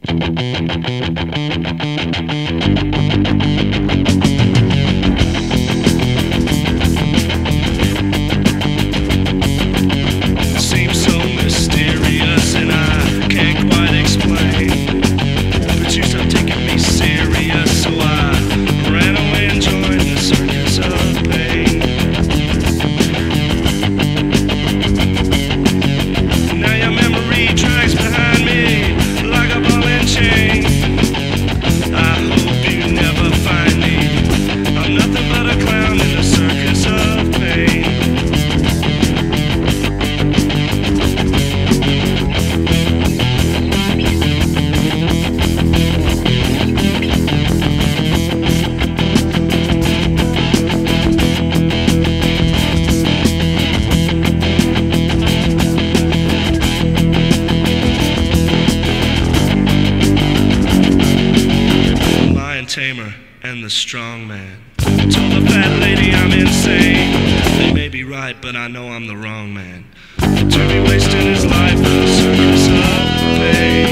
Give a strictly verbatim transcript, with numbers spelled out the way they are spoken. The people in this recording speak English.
Seems so mysterious and I can't quite explain, but you stopped taking me serious, so I ran away and joined the Circus of Pain. Now your memory drags behind me like a ball and chain. I hope you never find me. I'm nothing but a clown in the Circus of Pain. Tamer and the strong man. Told the fat lady I'm insane. They may be right, but I know I'm the wrong man to be wasting his life in the Circus of Pain.